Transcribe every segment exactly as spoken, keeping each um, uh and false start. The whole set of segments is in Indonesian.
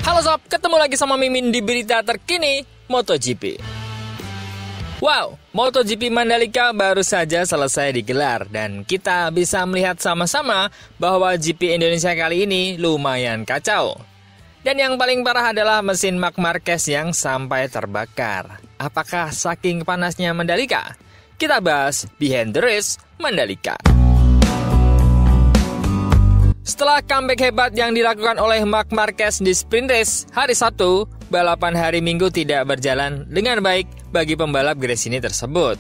Halo sob, ketemu lagi sama Mimin di berita terkini MotoGP. Wow, MotoGP Mandalika baru saja selesai digelar dan kita bisa melihat sama-sama bahwa G P Indonesia kali ini lumayan kacau. Dan yang paling parah adalah mesin Marc Marquez yang sampai terbakar. Apakah saking panasnya Mandalika? Kita bahas Behind the Race Mandalika. Setelah comeback hebat yang dilakukan oleh Marc Marquez di sprint race hari Sabtu, balapan hari Minggu tidak berjalan dengan baik bagi pembalap Gresini tersebut.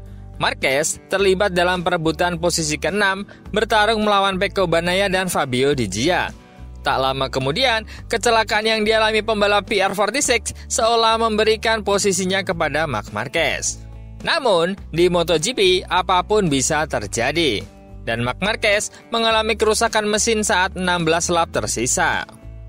Marquez terlibat dalam perebutan posisi keenam bertarung melawan Pecco Bagnaia dan Fabio Di Gia. Tak lama kemudian, kecelakaan yang dialami pembalap P R empat puluh enam seolah memberikan posisinya kepada Marc Marquez. Namun, di MotoGP apapun bisa terjadi. Dan Marc Marquez mengalami kerusakan mesin saat enam belas lap tersisa.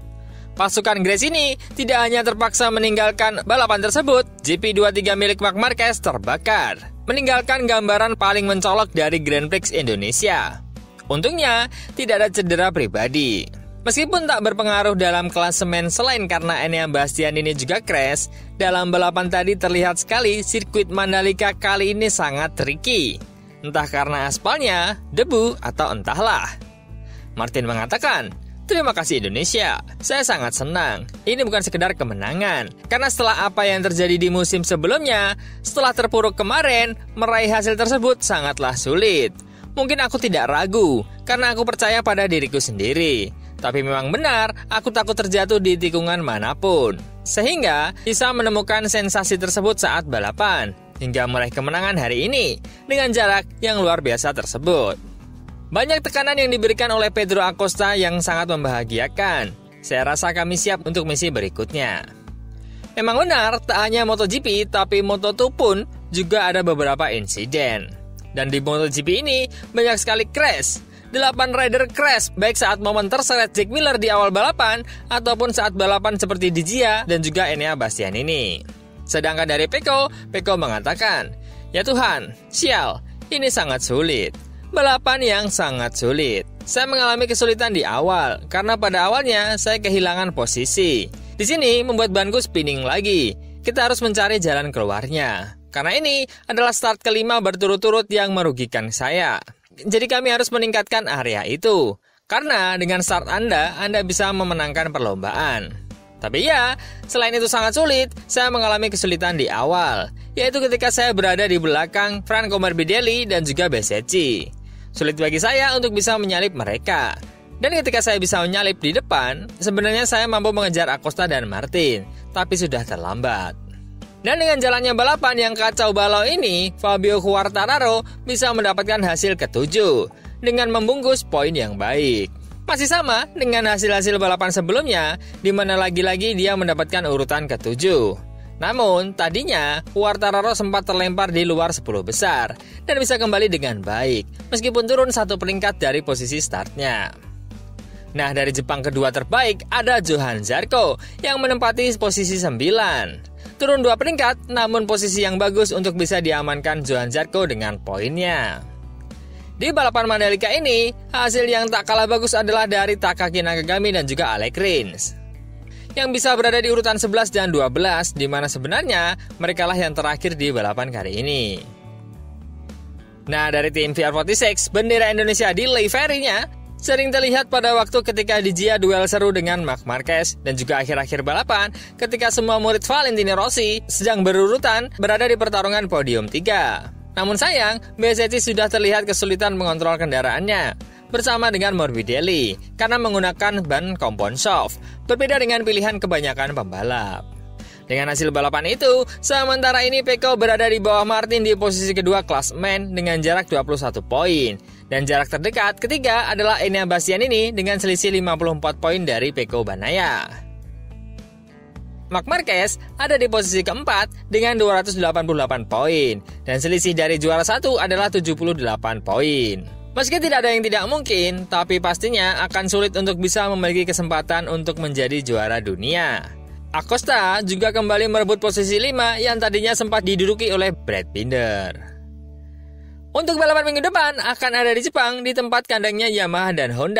Pasukan Gresini tidak hanya terpaksa meninggalkan balapan tersebut, G P dua puluh tiga milik Marc Marquez terbakar, meninggalkan gambaran paling mencolok dari Grand Prix Indonesia. Untungnya, tidak ada cedera pribadi. Meskipun tak berpengaruh dalam klasemen selain karena Enea Bastianini juga crash, dalam balapan tadi terlihat sekali sirkuit Mandalika kali ini sangat tricky. Entah karena aspalnya, debu, atau entahlah. Martin mengatakan, "Terima kasih Indonesia, saya sangat senang. Ini bukan sekedar kemenangan. Karena setelah apa yang terjadi di musim sebelumnya, setelah terpuruk kemarin, meraih hasil tersebut sangatlah sulit. Mungkin aku tidak ragu, karena aku percaya pada diriku sendiri. Tapi memang benar, aku takut terjatuh di tikungan manapun. Sehingga bisa menemukan sensasi tersebut saat balapan, hingga meraih kemenangan hari ini dengan jarak yang luar biasa tersebut." Banyak tekanan yang diberikan oleh Pedro Acosta yang sangat membahagiakan. Saya rasa kami siap untuk misi berikutnya. Memang benar, tak hanya MotoGP, tapi Moto dua pun juga ada beberapa insiden. Dan di MotoGP ini banyak sekali crash. Delapan rider crash baik saat momen terseret Jack Miller di awal balapan ataupun saat balapan seperti Di Gia dan juga Enea Bastianini. Sedangkan dari Pecco, Pecco mengatakan, "Ya Tuhan, sial, ini sangat sulit. Balapan yang sangat sulit. Saya mengalami kesulitan di awal karena pada awalnya saya kehilangan posisi. Di sini membuat banku spinning lagi. Kita harus mencari jalan keluarnya. Karena ini adalah start kelima berturut-turut yang merugikan saya. Jadi kami harus meningkatkan area itu. Karena dengan start Anda, Anda bisa memenangkan perlombaan. Tapi ya, selain itu sangat sulit, saya mengalami kesulitan di awal, yaitu ketika saya berada di belakang Franco Morbidelli dan juga Bezzecchi. Sulit bagi saya untuk bisa menyalip mereka. Dan ketika saya bisa menyalip di depan, sebenarnya saya mampu mengejar Acosta dan Martin, tapi sudah terlambat. Dan dengan jalannya balapan yang kacau balau ini, Fabio Quartararo bisa mendapatkan hasil ketujuh dengan membungkus poin yang baik. Masih sama dengan hasil-hasil balapan sebelumnya, di mana lagi-lagi dia mendapatkan urutan ketujuh. Namun, tadinya Quartararo sempat terlempar di luar sepuluh besar dan bisa kembali dengan baik, meskipun turun satu peringkat dari posisi startnya. Nah, dari Jepang kedua terbaik ada Johann Zarco yang menempati posisi sembilan. Turun dua peringkat, namun posisi yang bagus untuk bisa diamankan Johann Zarco dengan poinnya. Di balapan Mandalika ini, hasil yang tak kalah bagus adalah dari Takaki Nakagami dan juga Alex Rins, yang bisa berada di urutan sebelas dan dua belas, di mana sebenarnya mereka lah yang terakhir di balapan kali ini. Nah, dari tim V R empat puluh enam, bendera Indonesia di livery-nya sering terlihat pada waktu ketika Di Gia duel seru dengan Marc Marquez dan juga akhir-akhir balapan ketika semua murid Valentino Rossi sedang berurutan berada di pertarungan podium tiga. Namun sayang, Bezzecchi sudah terlihat kesulitan mengontrol kendaraannya bersama dengan Morbidelli karena menggunakan ban compound soft, berbeda dengan pilihan kebanyakan pembalap. Dengan hasil balapan itu, sementara ini Pecco berada di bawah Martin di posisi kedua klasemen dengan jarak dua puluh satu poin. Dan jarak terdekat ketiga adalah Enea Bastianini dengan selisih lima puluh empat poin dari Pecco Bagnaia. Marc Marquez ada di posisi keempat dengan dua ratus delapan puluh delapan poin. Dan selisih dari juara satu adalah tujuh puluh delapan poin. Meski tidak ada yang tidak mungkin, tapi pastinya akan sulit untuk bisa memiliki kesempatan untuk menjadi juara dunia. Acosta juga kembali merebut posisi lima yang tadinya sempat diduduki oleh Brad Binder. Untuk balapan minggu depan akan ada di Jepang di tempat kandangnya Yamaha dan Honda.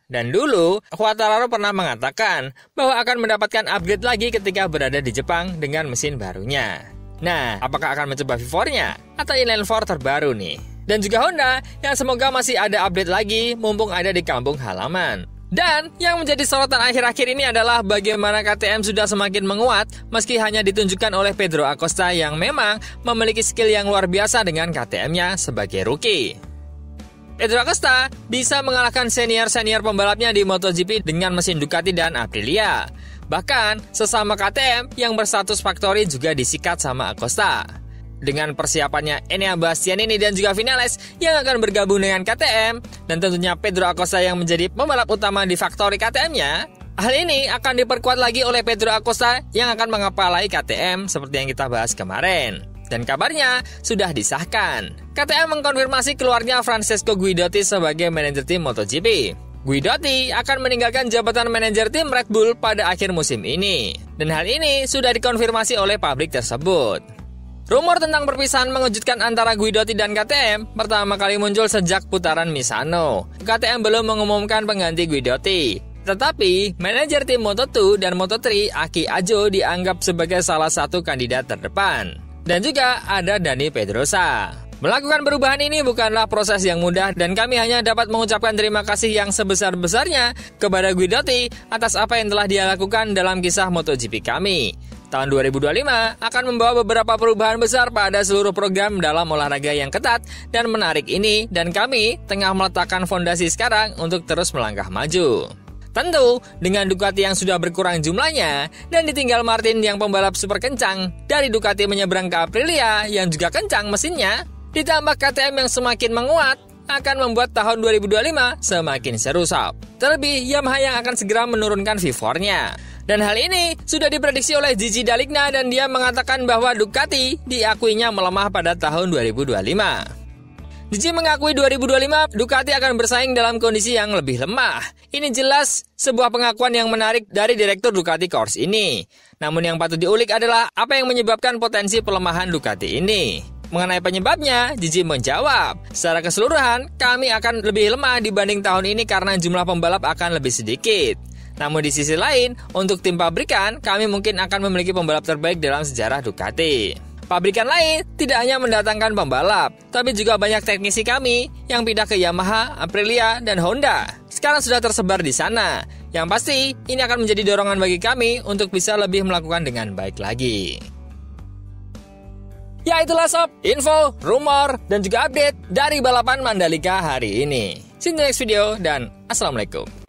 Dan dulu, Quartararo pernah mengatakan bahwa akan mendapatkan upgrade lagi ketika berada di Jepang dengan mesin barunya. Nah, apakah akan mencoba V empat-nya atau inline four terbaru nih? Dan juga Honda yang semoga masih ada update lagi mumpung ada di kampung halaman. Dan yang menjadi sorotan akhir-akhir ini adalah bagaimana K T M sudah semakin menguat meski hanya ditunjukkan oleh Pedro Acosta yang memang memiliki skill yang luar biasa dengan K T M-nya sebagai rookie. Pedro Acosta bisa mengalahkan senior-senior pembalapnya di MotoGP dengan mesin Ducati dan Aprilia. Bahkan sesama K T M yang berstatus factory juga disikat sama Acosta. Dengan persiapannya Enea Bastianini dan juga Vinales yang akan bergabung dengan K T M, dan tentunya Pedro Acosta yang menjadi pembalap utama di faktori K T M-nya, hal ini akan diperkuat lagi oleh Pedro Acosta yang akan mengepalai K T M seperti yang kita bahas kemarin. Dan kabarnya sudah disahkan. K T M mengkonfirmasi keluarnya Francesco Guidotti sebagai manajer tim MotoGP. Guidotti akan meninggalkan jabatan manajer tim Red Bull pada akhir musim ini. Dan hal ini sudah dikonfirmasi oleh pabrik tersebut. Rumor tentang perpisahan mengejutkan antara Guidotti dan K T M pertama kali muncul sejak putaran Misano. K T M belum mengumumkan pengganti Guidotti. Tetapi, manajer tim Moto dua dan Moto tiga Aki Ajo dianggap sebagai salah satu kandidat terdepan. Dan juga ada Dani Pedrosa. Melakukan perubahan ini bukanlah proses yang mudah dan kami hanya dapat mengucapkan terima kasih yang sebesar-besarnya kepada Guidotti atas apa yang telah dia lakukan dalam kisah MotoGP kami. Tahun dua ribu dua puluh lima akan membawa beberapa perubahan besar pada seluruh program dalam olahraga yang ketat dan menarik ini, dan kami tengah meletakkan fondasi sekarang untuk terus melangkah maju. Tentu, dengan Ducati yang sudah berkurang jumlahnya dan ditinggal Martin yang pembalap super kencang, dari Ducati menyeberang ke Aprilia yang juga kencang mesinnya, ditambah K T M yang semakin menguat, akan membuat tahun dua ribu dua puluh lima semakin seru sob. Terlebih, Yamaha yang akan segera menurunkan V empat-nya. Dan hal ini sudah diprediksi oleh Gigi D'Aligna dan dia mengatakan bahwa Ducati diakuinya melemah pada tahun dua ribu dua puluh lima. Gigi mengakui dua ribu dua puluh lima Ducati akan bersaing dalam kondisi yang lebih lemah. Ini jelas sebuah pengakuan yang menarik dari direktur Ducati Course ini. Namun yang patut diulik adalah apa yang menyebabkan potensi pelemahan Ducati ini. Mengenai penyebabnya, Gigi menjawab, secara keseluruhan kami akan lebih lemah dibanding tahun ini karena jumlah pembalap akan lebih sedikit. Namun di sisi lain, untuk tim pabrikan, kami mungkin akan memiliki pembalap terbaik dalam sejarah Ducati. Pabrikan lain tidak hanya mendatangkan pembalap, tapi juga banyak teknisi kami yang pindah ke Yamaha, Aprilia, dan Honda. Sekarang sudah tersebar di sana. Yang pasti, ini akan menjadi dorongan bagi kami untuk bisa lebih melakukan dengan baik lagi. Ya itulah sob, info, rumor, dan juga update dari balapan Mandalika hari ini. See you in the next video, dan Assalamualaikum.